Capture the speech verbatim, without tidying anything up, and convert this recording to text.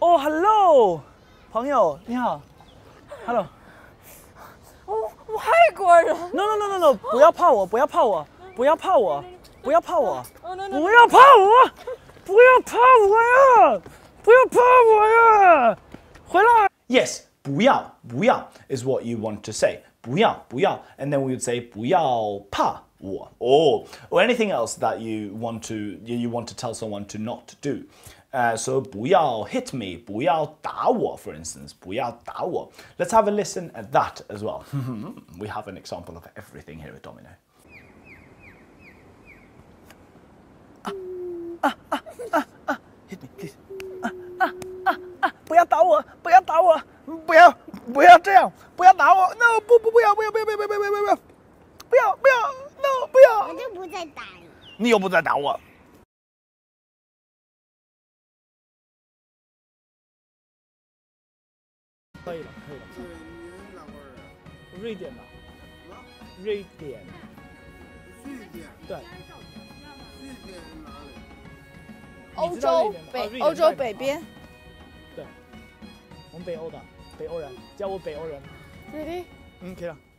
哦 ，Hello， 朋友你好 ，Hello。 我外国人。 No no no no no， 不要怕我，不要怕我，不要怕我，不要怕我，不要怕我，不要怕我呀，不要怕我呀，回来。Yes， 不要不要 is what you want to say. 不要不要 and then we would say 不要怕我 or or anything else that you want to you want to tell someone to not do. Uh, so 不要 hit me, 不要打我 for instance, 不要打我. Let's have a listen at that as well. We have an example of everything here at Domino. 啊啊啊啊啊 hit me please. 啊啊啊啊不要打我，不要打我，不要不要这样，不要打我 ，no 不不不要不要不要不要不要不要不要不要不要不要 no 不要， 我就不再打了。 你又不再打我。可以了，可以了。 是你哪国人？ 瑞典的。 什么？ 瑞典。 瑞典。 对。 瑞典是哪里？ 欧洲北欧洲北边。 对，我们北欧的北欧人，叫我北欧人。 Really？ 嗯，可以了。